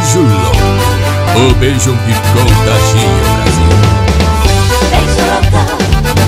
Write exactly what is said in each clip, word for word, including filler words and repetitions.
Beijo louco, o beijo que contagia o Brasil. Beijo louco.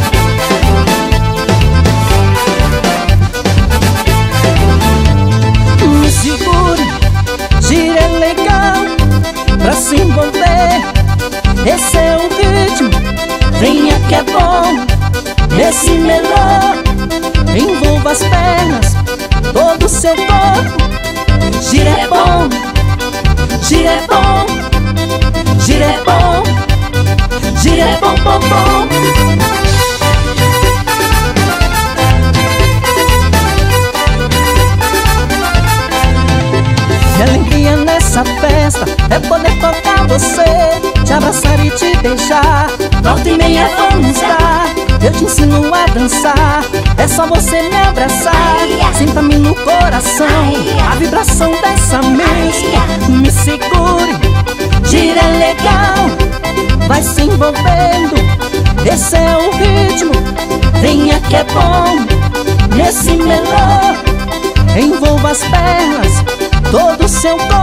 Me segure, gira legal pra se envolver. Esse é o ritmo, venha que é bom. Nesse melô, envolva as pernas, todo o seu corpo. Gira é bom, gira é bom, gira é bom, gira é bom, bom, bom. Minha alegria nessa festa é poder tocar você, te abraçar e te beijar. Volta e meia vamos dar, eu te ensino a dançar. É só você me abraçar, sinta-me no coração, a vibração dessa música. Me segure, gira legal, vai se envolvendo. Esse é o ritmo, venha que é bom. Nesse melô, envolva as pernas, todo o seu corpo.